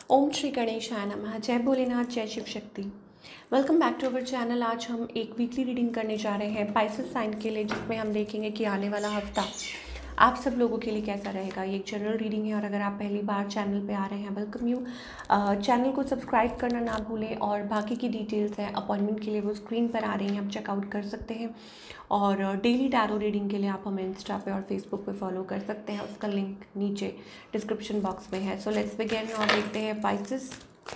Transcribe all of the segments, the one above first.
ओम श्री गणेशाय नमः। जय भोलेनाथ, जय Shiv Shakti. Welcome back to our channel. आज हम एक वीकली रीडिंग करने जा रहे हैं पाइसेस साइन के लिए, जिसमें हम देखेंगे कि आने वाला हफ्ता आप सब लोगों के लिए कैसा रहेगा। ये एक जनरल रीडिंग है और अगर आप पहली बार चैनल पे आ रहे हैं, वेलकम यू। चैनल को सब्सक्राइब करना ना भूलें और बाकी की डिटेल्स हैं अपॉइंटमेंट के लिए वो स्क्रीन पर आ रही हैं, आप चेकआउट कर सकते हैं। और डेली टैरो रीडिंग के लिए आप हमें इंस्टा पे और फेसबुक पे फॉलो कर सकते हैं, उसका लिंक नीचे डिस्क्रिप्शन बॉक्स में है। सो लेट्स बिगिन और देखते हैं पाइसेस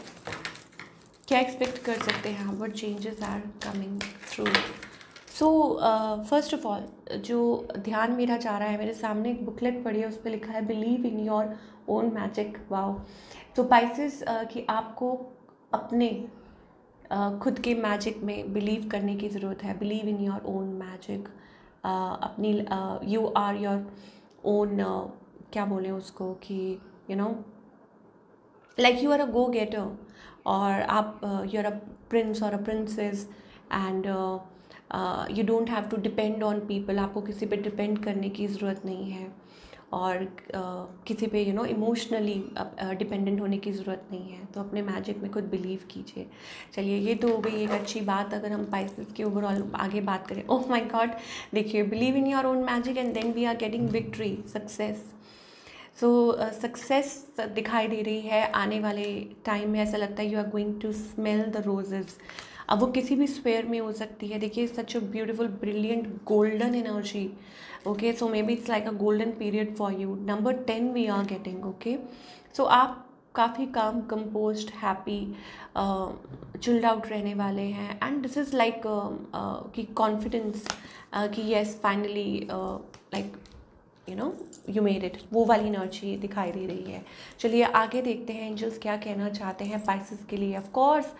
क्या एक्सपेक्ट कर सकते हैं, what changes are coming through. So first of all जो ध्यान मेरा जा रहा है, मेरे सामने एक बुकलेट पड़ी है, उस पर लिखा है believe in your own magic. Wow. तो पाइसेस कि आपको अपने खुद के मैजिक में बिलीव करने की ज़रूरत है। Believe in your own magic. अपनी यू आर योर ओन, क्या बोलें उसको कि you know like you are a go getter, और आप यू आर अ प्रिंस और a princess and you don't have to depend on people. आपको किसी पे डिपेंड करने की ज़रूरत नहीं है और किसी पे इमोशनली डिपेंडेंट होने की ज़रूरत नहीं है। तो अपने मैजिक में खुद बिलीव कीजिए। चलिए, ये तो हो गई एक अच्छी बात। अगर हम पाइसेस की ओवरऑल आगे बात करें, ओह माय गॉड, देखिए, believe in your own magic and then we are getting victory, success. So success दिखाई दे रही है आने वाले टाइम में। ऐसा लगता है you are going to smell the roses. अब वो किसी भी स्फेयर में हो सकती है। देखिए, such a beautiful brilliant golden energy. Okay, so maybe it's like a golden period for you. Number 10 we are getting. Okay, so आप काफ़ी काम, कंपोज्ड, हैप्पी, चिल्ड आउट रहने वाले हैं। एंड दिस इज़ लाइक कि confidence कि yes finally like you made it, वो वाली एनर्जी दिखाई दे रही है। चलिए आगे देखते हैं एंजल्स क्या कहना चाहते हैं पाइसेस के लिए। ऑफ कोर्स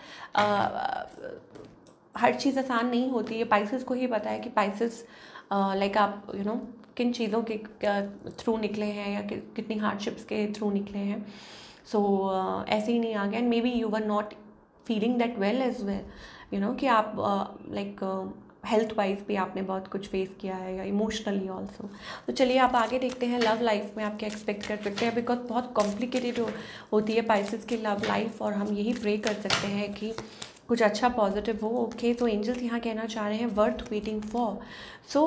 हर चीज़ आसान नहीं होती है, पाइसेस को ही पता है कि पाइसेस लाइक आप किन चीज़ों के थ्रू निकले हैं या कितनी हार्डशिप्स के थ्रू निकले हैं। सो ऐसे ही नहीं आ गया। And maybe you were not feeling that well as well, कि आप लाइक हेल्थ वाइज भी आपने बहुत कुछ फेस किया है या इमोशनली ऑल्सो। तो चलिए आप आगे देखते हैं लव लाइफ में आप क्या एक्सपेक्ट कर सकते हैं, बिकॉज बहुत कॉम्प्लिकेटेड होती है पाइसेस की लव लाइफ, और हम यही प्रे कर सकते हैं कि कुछ अच्छा पॉजिटिव हो। ओके, तो एंजल्स यहाँ कहना चाह रहे हैं worth waiting for. So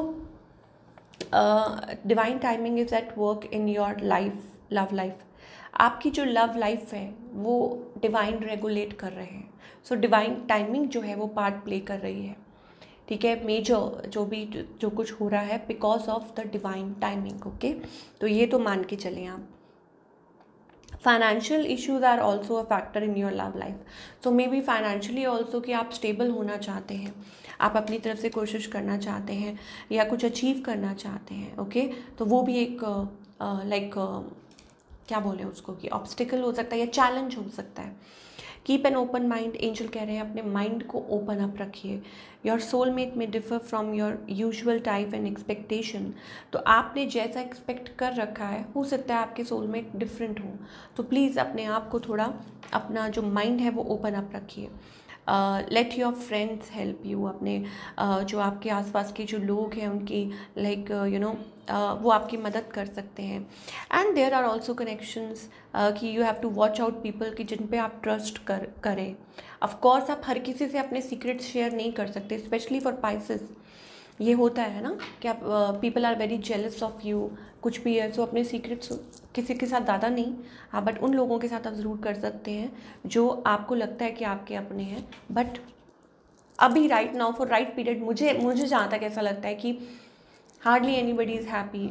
divine timing is at work in your life, love life. आपकी जो लव लाइफ है वो डिवाइन रेगुलेट कर रहे हैं। सो डिवाइन टाइमिंग जो है वो पार्ट प्ले कर रही है। ठीक है, मेजर जो कुछ हो रहा है because of the divine timing. Okay, तो ये तो मान के चलें आप। Financial issues are also a factor in your love life. So maybe financially also कि आप स्टेबल होना चाहते हैं, आप अपनी तरफ से कोशिश करना चाहते हैं या कुछ अचीव करना चाहते हैं। ओके, तो वो भी एक लाइक क्या बोले उसको कि ऑब्स्टिकल हो सकता है या चैलेंज हो सकता है। Keep an open mind, angel कह रहे हैं अपने माइंड को ओपन अप रखिए। Your soulmate may differ from your usual type and expectation. तो आपने जैसा एक्सपेक्ट कर रखा है, हो सकता है आपके सोलमेट डिफरेंट हो। तो प्लीज़ अपने आप को थोड़ा, अपना जो माइंड है वो ओपन अप रखिए। Let your friends help you. अपने जो आपके आसपास के जो लोग हैं उनकी लाइक वो आपकी मदद कर सकते हैं। And there are also connections कि you have to watch out people कि जिन पे आप ट्रस्ट करें। ऑफकोर्स आप हर किसी से अपने सीक्रेट्स शेयर नहीं कर सकते, स्पेशली फॉर पाइसेस। ये होता है ना कि आप people are very jealous of you, कुछ भी है। सो अपने सीक्रेट्स किसी के साथ ज़्यादा नहीं, हाँ, बट उन लोगों के साथ आप ज़रूर कर सकते हैं जो आपको लगता है कि आपके अपने हैं। बट अभी right now for right period मुझे जहाँ तक ऐसा लगता है कि hardly anybody is happy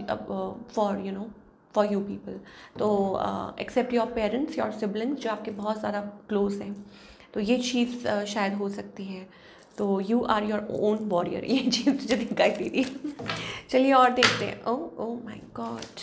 for you people. तो except your parents, your siblings जो आपके बहुत ज़्यादा क्लोज हैं। तो ये चीज़ शायद हो सकती है। तो you are your own warrior, ये चीज़ मुझे दिखाई दे रही है। चलिए और देखते हैं। Oh my god.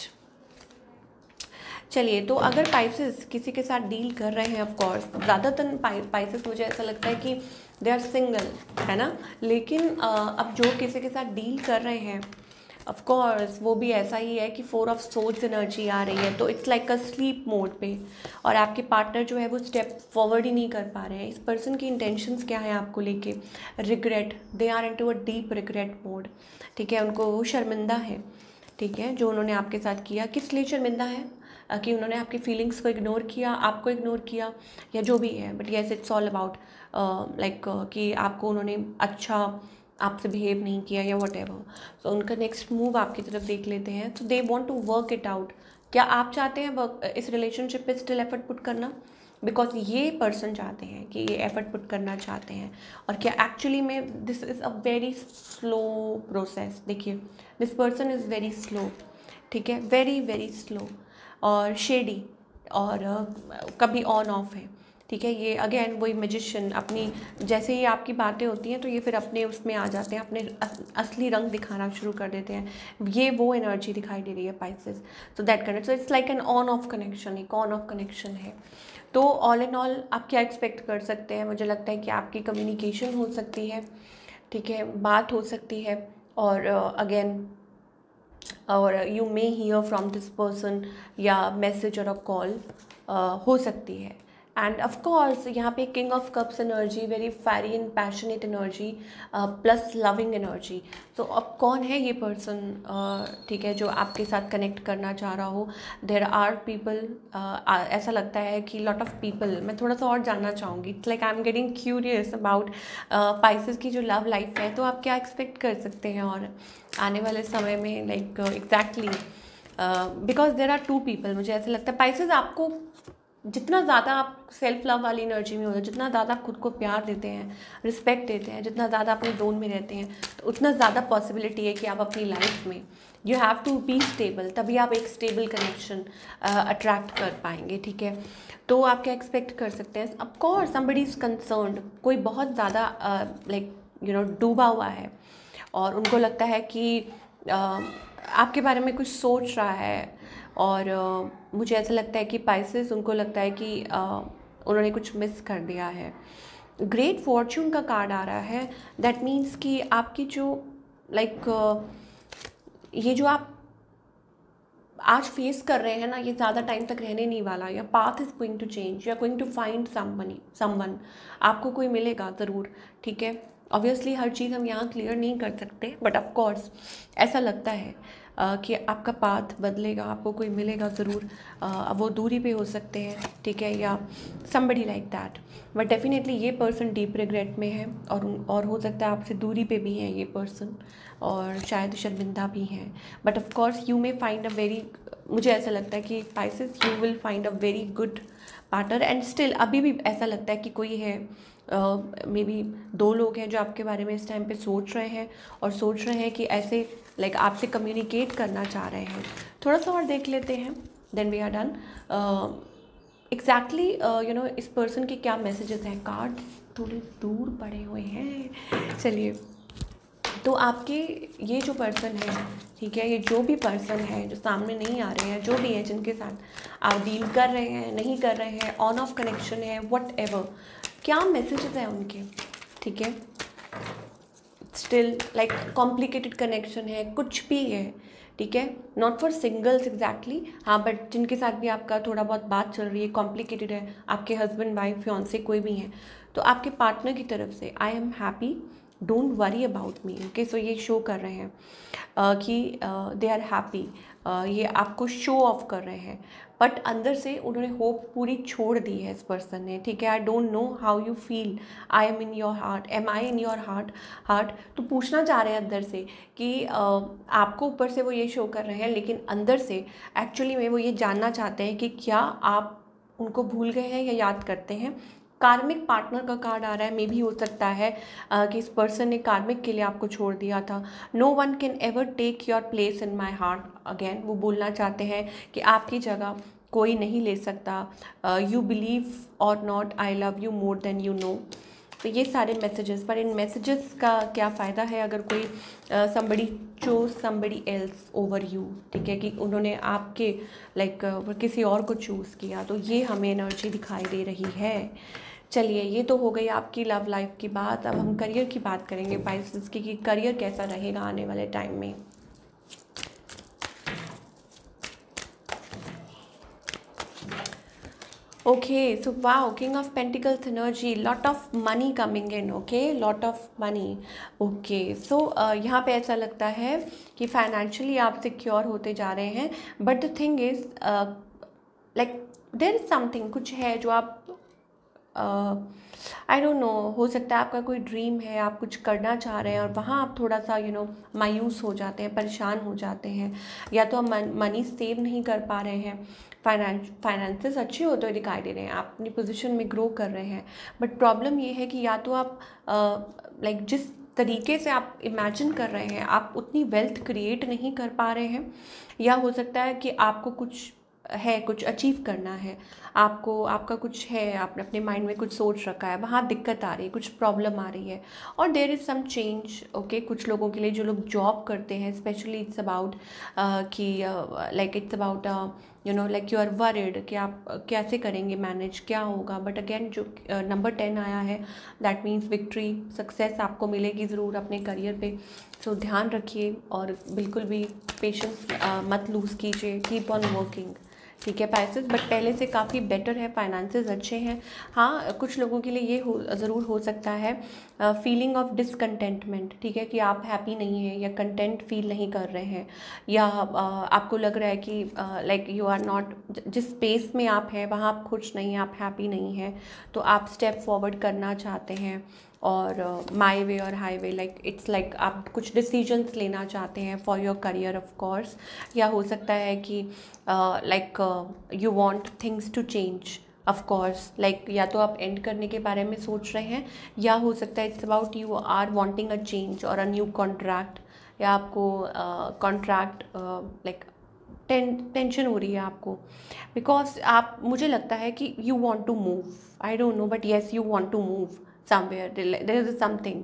चलिए, तो अगर पाइसेस किसी के साथ डील कर रहे हैं, ऑफ कोर्स ज़्यादातर पाइसेस मुझे ऐसा लगता है कि दे आर सिंगल, है ना। लेकिन अब जो किसी के साथ डील कर रहे हैं, ऑफ कोर्स वो भी ऐसा ही है कि 4 ऑफ सोर्ड्स एनर्जी आ रही है। तो it's like a sleep mode पे, और आपके पार्टनर जो है वो स्टेप फॉरवर्ड ही नहीं कर पा रहे हैं। इस पर्सन की इंटेंशंस क्या है आपको लेके? Regret, they are into a deep regret mode. ठीक है, उनको वो शर्मिंदा है, ठीक है, जो उन्होंने आपके साथ किया। किस लिए शर्मिंदा है? कि उन्होंने आपकी फीलिंग्स को इग्नोर किया, आपको इग्नोर किया, या जो भी है, but yes it's all about like कि आपको उन्होंने अच्छा आपसे बिहेव नहीं किया या वट एवर। तो उनका नेक्स्ट मूव आपकी तरफ देख लेते हैं। तो they want to work it out. क्या आप चाहते हैं वर्क इस रिलेशनशिप पे स्टिल एफर्ट पुट करना? बिकॉज ये पर्सन चाहते हैं कि ये एफर्ट पुट करना चाहते हैं। और क्या एक्चुअली में this is a very slow process. देखिए this person is very slow, ठीक है, वेरी वेरी स्लो और शेडी, और कभी ऑन ऑफ है, ठीक है। ये अगेन वही मैजिशियन, अपनी जैसे ही आपकी बातें होती हैं तो ये फिर अपने उसमें आ जाते हैं, अपने असली रंग दिखाना शुरू कर देते हैं। ये वो एनर्जी दिखाई दे रही है Pisces. So that connect, so it's like an on off connection, एक ऑन ऑफ कनेक्शन है। तो ऑल इन ऑल आप क्या एक्सपेक्ट कर सकते हैं? मुझे लगता है कि आपकी कम्युनिकेशन हो सकती है, ठीक है, बात हो सकती है, और अगेन और you may hear from this person, या मैसेज और अ कॉल हो सकती है। एंड ऑफ कोर्स यहाँ पे king of cups energy, very fiery and passionate energy plus loving energy. तो अब कौन है ये पर्सन, ठीक है, जो आपके साथ कनेक्ट करना चाह रहा हो? देर आर पीपल, ऐसा लगता है कि लॉट ऑफ पीपल, मैं थोड़ा सा और जानना चाहूँगी। It's like I am getting curious about Pisces की जो लव लाइफ है। तो आप क्या एक्सपेक्ट कर सकते हैं और आने वाले समय में, like exactly because there are two people. मुझे ऐसा लगता है पाइसेस, आपको जितना ज़्यादा आप सेल्फ लव वाली एनर्जी में होते हैं, जितना ज़्यादा खुद को प्यार देते हैं, रिस्पेक्ट देते हैं, जितना ज़्यादा अपने जोन में रहते हैं, तो उतना ज़्यादा पॉसिबिलिटी है कि आप अपनी लाइफ में you have to be stable, तभी आप एक स्टेबल कनेक्शन अट्रैक्ट कर पाएंगे, ठीक है। तो आप क्या एक्सपेक्ट कर सकते हैं? Of course somebody is concerned, कोई बहुत ज़्यादा लाइक यू नो डूबा हुआ है और उनको लगता है कि आपके बारे में कुछ सोच रहा है। और मुझे ऐसा लगता है कि पाइसेस, उनको लगता है कि उन्होंने कुछ मिस कर दिया है। ग्रेट फॉर्च्यून का कार्ड आ रहा है। दैट मीन्स कि आपकी जो लाइक ये जो आप आज फेस कर रहे हैं ना, ये ज़्यादा टाइम तक रहने नहीं वाला। या path is going to change, you are going to find someone, आपको कोई मिलेगा ज़रूर, ठीक है। ऑब्वियसली हर चीज़ हम यहाँ क्लियर नहीं कर सकते, बट ऑफ कोर्स ऐसा लगता है कि आपका पाथ बदलेगा, आपको कोई मिलेगा ज़रूर। वो दूरी पे हो सकते हैं, ठीक है, या somebody like that. But definitely ये पर्सन डीप रिग्रेट में है, और हो सकता है आपसे दूरी पे भी है ये पर्सन, और शायद शर्मिंदा भी हैं। But of course you may find a very, मुझे ऐसा लगता है कि Pisces you will find a very good partner. And still अभी भी ऐसा लगता है कि कोई है, मे बी 2 लोग हैं जो आपके बारे में इस टाइम पे सोच रहे हैं, और सोच रहे हैं कि ऐसे लाइक आपसे कम्युनिकेट करना चाह रहे हैं। थोड़ा सा और देख लेते हैं, then we are done. Exactly you know इस पर्सन के क्या मैसेजेस हैं। कार्ड थोड़े दूर पड़े हुए हैं, चलिए। तो आपके ये जो पर्सन है, ठीक है, ये जो भी पर्सन है जो सामने नहीं आ रहे हैं, जो भी हैं जिनके साथ आप डील कर रहे हैं, नहीं कर रहे हैं, ऑन ऑफ कनेक्शन है, वट एवर, क्या मैसेजेस हैं उनके, ठीक है। स्टिल लाइक कॉम्प्लिकेटेड कनेक्शन है, कुछ भी है, ठीक है, नॉट फॉर सिंगल्स एग्जैक्टली, हाँ, बट जिनके साथ भी आपका थोड़ा बहुत बात चल रही है, कॉम्प्लिकेटेड है, आपके हस्बैंड वाइफ फियांसे कोई भी हैं, तो आपके पार्टनर की तरफ से I am happy, don't worry about me, okay. So ये शो कर रहे हैं कि दे आर हैप्पी, ये आपको शो ऑफ कर रहे हैं, बट अंदर से उन्होंने होप पूरी छोड़ दी है इस पर्सन ने, ठीक है। I don't know how you feel, I am in your heart, am I in your heart. तो पूछना चाह रहे हैं अंदर से कि आपको ऊपर से वो ये शो कर रहे हैं, लेकिन अंदर से एक्चुअली में वो ये जानना चाहते हैं कि क्या आप उनको भूल गए हैं या याद करते हैं। कार्मिक पार्टनर का कार्ड आ रहा है, मे भी हो सकता है कि इस पर्सन ने कार्मिक के लिए आपको छोड़ दिया था। No one can ever take your place in my heart again, वो बोलना चाहते हैं कि आपकी जगह कोई नहीं ले सकता। यू बिलीव और not, I love you more than you know. तो ये सारे मैसेजेस, पर इन मैसेजेस का क्या फ़ायदा है अगर कोई somebody chose somebody else over you, ठीक है, कि उन्होंने आपके लाइक किसी और को चूज़ किया। तो ये हमें एनर्जी दिखाई दे रही है। चलिए, ये तो हो गई आपकी लव लाइफ की बात। अब हम करियर की बात करेंगे पाइसेस की, कि करियर कैसा रहेगा आने वाले टाइम में। Okay, so wow, King of Pentacles energy, lot of money coming in, okay, lot of money, okay, so यहाँ पे ऐसा लगता है कि फाइनेंशियली आप सिक्योर होते जा रहे हैं, but the thing is like there is something, कुछ है जो आप आई डोंट नो, हो सकता है आपका कोई ड्रीम है, आप कुछ करना चाह रहे हैं और वहाँ आप थोड़ा सा मायूस हो जाते हैं, परेशान हो जाते हैं, या तो आप मनी सेव नहीं कर पा रहे हैं, फाइनेंसेस अच्छे होते हुए दिखाई दे रहे हैं, आप अपनी पोजीशन में ग्रो कर रहे हैं, बट प्रॉब्लम ये है कि या तो आप लाइक जिस तरीके से आप इमेजिन कर रहे हैं आप उतनी वेल्थ क्रिएट नहीं कर पा रहे हैं, या हो सकता है कि आपको कुछ अचीव करना है, आपका कुछ है, आपने अपने माइंड में कुछ सोच रखा है, वहाँ दिक्कत आ रही है, कुछ प्रॉब्लम आ रही है, और there is some change. Okay, कुछ लोगों के लिए जो लोग जॉब करते हैं, स्पेशली इट्स अबाउट कि like it's about like you are worried कि आप कैसे करेंगे मैनेज, क्या होगा, बट अगेन जो नंबर 10 आया है, दैट मीन्स विक्ट्री, सक्सेस आपको मिलेगी ज़रूर अपने करियर पे। सो ध्यान रखिए और बिल्कुल भी पेशेंस मत लूज़ कीजिए, कीप ऑन वर्किंग, ठीक है पाइसेस। बट पहले से काफ़ी बेटर है, फाइनेंसेस अच्छे हैं। हाँ, कुछ लोगों के लिए ये ज़रूर हो सकता है फीलिंग ऑफ डिसकंटेंटमेंट, ठीक है, कि आप हैप्पी नहीं हैं या कंटेंट फील नहीं कर रहे हैं, या आपको लग रहा है कि लाइक यू आर नॉट, जिस स्पेस में आप हैं वहाँ आप खुश नहीं हैं, आप हैप्पी नहीं हैं, तो आप स्टेप फॉरवर्ड करना चाहते हैं, और माई वे और high way, like it's like आप कुछ डिसीजंस लेना चाहते हैं for your career of course, या हो सकता है कि like you want things to change of course, like या तो आप एंड करने के बारे में सोच रहे हैं, या हो सकता है it's about you are wanting a change और अ न्यू कॉन्ट्रैक्ट, या आपको कॉन्ट्रैक्ट लाइक टेंशन हो रही है आपको, बिकॉज आप, मुझे लगता है कि you want to move, I don't know, but yes you want to move somewhere, there is something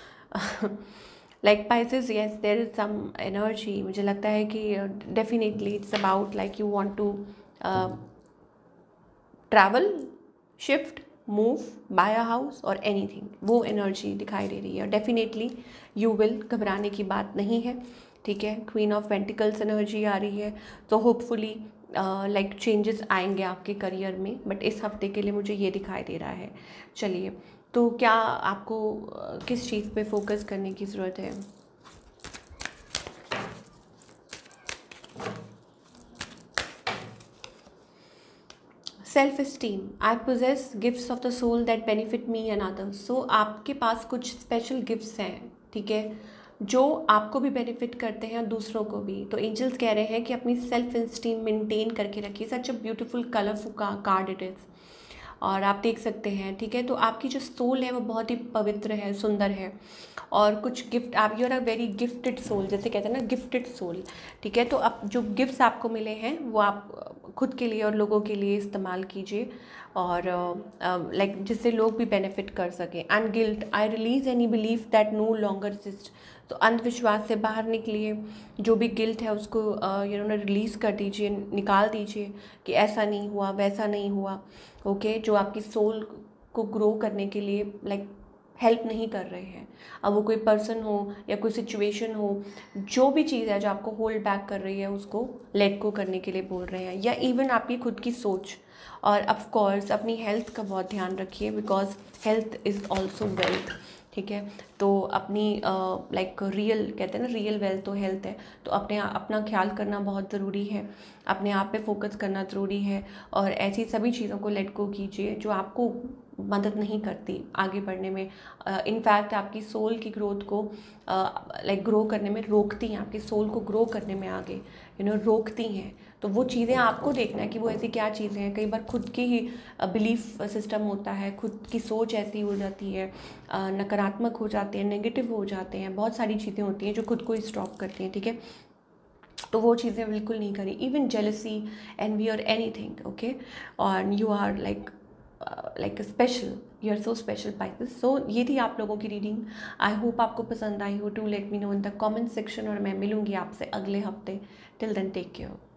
like Pisces, yes there is some energy, मुझे लगता है कि definitely it's about like you want to travel, shift, move, buy a house or anything, वो energy दिखाई दे रही है। Definitely you will, घबराने की बात नहीं है, ठीक है। क्वीन ऑफ पेंटिकल्स एनर्जी आ रही है, तो होपफुली लाइक चेंजेस आएंगे आपके करियर में, बट इस हफ्ते के लिए मुझे ये दिखाई दे रहा है। चलिए, तो क्या आपको किस चीज़ पे फोकस करने की ज़रूरत है? Self esteem, I possess gifts of the soul that benefit me and others. So आपके पास कुछ स्पेशल गिफ्ट्स हैं, ठीक है, जो आपको भी बेनिफिट करते हैं और दूसरों को भी। तो एंजल्स कह रहे हैं कि अपनी सेल्फ इस्टीम मेंटेन करके रखिए। Such a beautiful colourful card it is, और आप देख सकते हैं, ठीक है। तो आपकी जो सोल है वो बहुत ही पवित्र है, सुंदर है, और कुछ गिफ्ट, आप you are a very gifted soul, जैसे कहते हैं ना, गिफ्टेड सोल, ठीक है। तो अब जो गिफ्ट्स आपको मिले हैं वो आप खुद के लिए और लोगों के लिए इस्तेमाल कीजिए, और लाइक जिससे लोग भी बेनिफिट कर सकें। And guilt, I release any belief that no longer exist. तो अंधविश्वास से बाहर निकलिए, जो भी गिल्ट है उसको रिलीज़ कर दीजिए, निकाल दीजिए कि ऐसा नहीं हुआ, वैसा नहीं हुआ, ओके, जो आपकी सोल को ग्रो करने के लिए लाइक हेल्प नहीं कर रहे हैं। अब वो कोई पर्सन हो या कोई सिचुएशन हो, जो भी चीज़ है जो आपको होल्ड बैक कर रही है उसको लेट गो करने के लिए बोल रहे हैं, या इवन आपकी खुद की सोच। और ऑफ कोर्स अपनी हेल्थ का बहुत ध्यान रखिए, because health is also wealth, ठीक है। तो अपनी लाइक रियल, कहते हैं ना, रियल वेल्थ तो हेल्थ है, तो अपना ख्याल करना बहुत ज़रूरी है, अपने आप पे फोकस करना ज़रूरी है, और ऐसी सभी चीज़ों को लेट गो कीजिए जो आपको मदद नहीं करती आगे बढ़ने में। इनफैक्ट आपकी सोल की ग्रोथ को लाइक ग्रो करने में रोकती हैं, आपकी सोल को ग्रो करने में आगे रोकती हैं। तो वो चीज़ें आपको देखना है कि वो ऐसी क्या चीज़ें हैं। कई बार खुद की ही बिलीफ सिस्टम होता है, खुद की सोच ऐसी हो जाती है, नकारात्मक हो जाते हैं, नेगेटिव हो जाते हैं, बहुत सारी चीज़ें होती हैं जो खुद को स्टॉप करती हैं, ठीक है। तो वो चीज़ें बिल्कुल नहीं करी, इवन जेलसी, एनवी और एनीथिंग, ओके। और you are like special, you are so special pieces. So ये थी आप लोगों की रीडिंग। आई होप आपको पसंद आई हो। To let me know in the comment section, और मैं मिलूंगी आपसे अगले हफ्ते। Till then take care.